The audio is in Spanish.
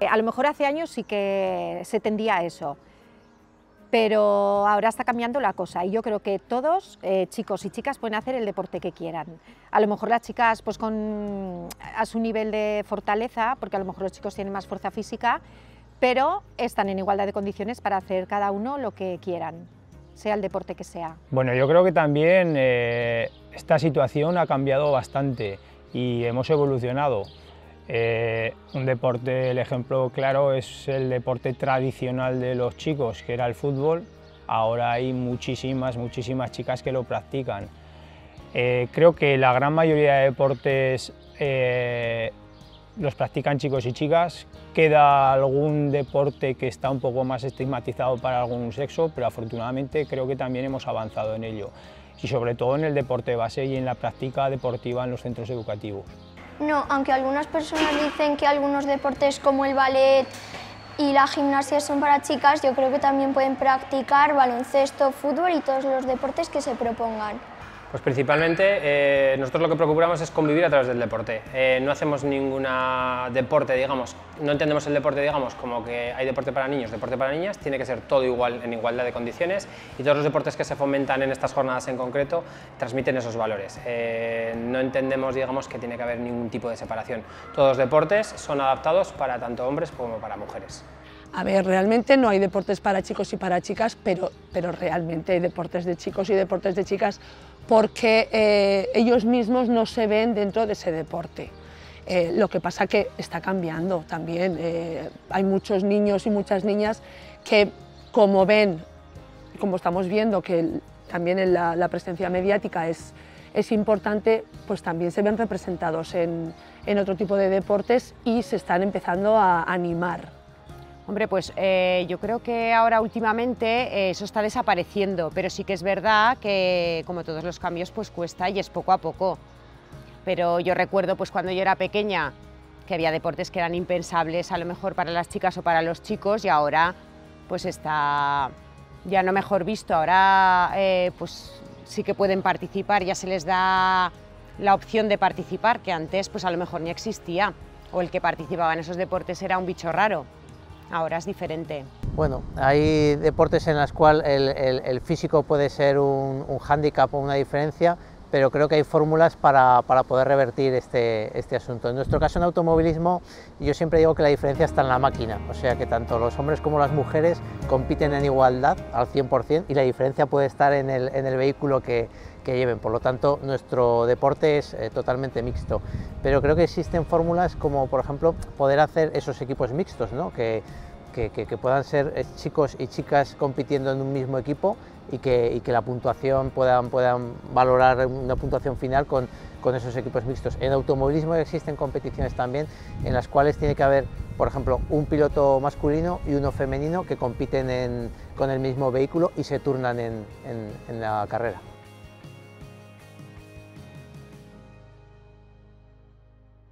A lo mejor hace años sí que se tendía a eso, pero ahora está cambiando la cosa y yo creo que todos, chicos y chicas, pueden hacer el deporte que quieran. A lo mejor las chicas pues a su nivel de fortaleza, porque a lo mejor los chicos tienen más fuerza física, pero están en igualdad de condiciones para hacer cada uno lo que quieran, sea el deporte que sea. Bueno, yo creo que también esta situación ha cambiado bastante y hemos evolucionado. Un deporte, el ejemplo claro es el deporte tradicional de los chicos, que era el fútbol. Ahora hay muchísimas chicas que lo practican. Creo que la gran mayoría de deportes los practican chicos y chicas. Queda algún deporte que está un poco más estigmatizado para algún sexo, pero afortunadamente creo que también hemos avanzado en ello, y sobre todo en el deporte base y en la práctica deportiva en los centros educativos. No, aunque algunas personas dicen que algunos deportes como el ballet y la gimnasia son para chicas, yo creo que también pueden practicar baloncesto, fútbol y todos los deportes que se propongan. Pues principalmente nosotros lo que procuramos es convivir a través del deporte. No hacemos ningún deporte, digamos, no entendemos el deporte, digamos, como que hay deporte para niños, deporte para niñas, tiene que ser todo igual, en igualdad de condiciones, y todos los deportes que se fomentan en estas jornadas en concreto transmiten esos valores. No entendemos, digamos, que tiene que haber ningún tipo de separación. Todos los deportes son adaptados para tanto hombres como para mujeres. A ver, realmente no hay deportes para chicos y para chicas, pero realmente hay deportes de chicos y deportes de chicas porque ellos mismos no se ven dentro de ese deporte. Lo que pasa que está cambiando también. Hay muchos niños y muchas niñas que, como ven, como estamos viendo que también la presencia mediática es importante, pues también se ven representados en otro tipo de deportes y se están empezando a animar. Hombre, pues yo creo que ahora últimamente eso está desapareciendo, pero sí que es verdad que, como todos los cambios, pues cuesta y es poco a poco. Pero yo recuerdo pues cuando yo era pequeña que había deportes que eran impensables a lo mejor para las chicas o para los chicos, y ahora pues está ya no mejor visto. Ahora pues sí que pueden participar, ya se les da la opción de participar, que antes pues a lo mejor ni existía, o el que participaba en esos deportes era un bicho raro. Ahora es diferente. Bueno, hay deportes en los cuales el físico puede ser un hándicap o una diferencia, pero creo que hay fórmulas para poder revertir este asunto. En nuestro caso, en automovilismo, yo siempre digo que la diferencia está en la máquina, o sea que tanto los hombres como las mujeres compiten en igualdad al 100%, y la diferencia puede estar en el vehículo que lleven. Por lo tanto, nuestro deporte es totalmente mixto, pero creo que existen fórmulas como, por ejemplo, poder hacer esos equipos mixtos, ¿no? que puedan ser chicos y chicas compitiendo en un mismo equipo, y que la puntuación puedan valorar una puntuación final con esos equipos mixtos. En automovilismo existen competiciones también en las cuales tiene que haber, por ejemplo, un piloto masculino y uno femenino que compiten con el mismo vehículo y se turnan en la carrera.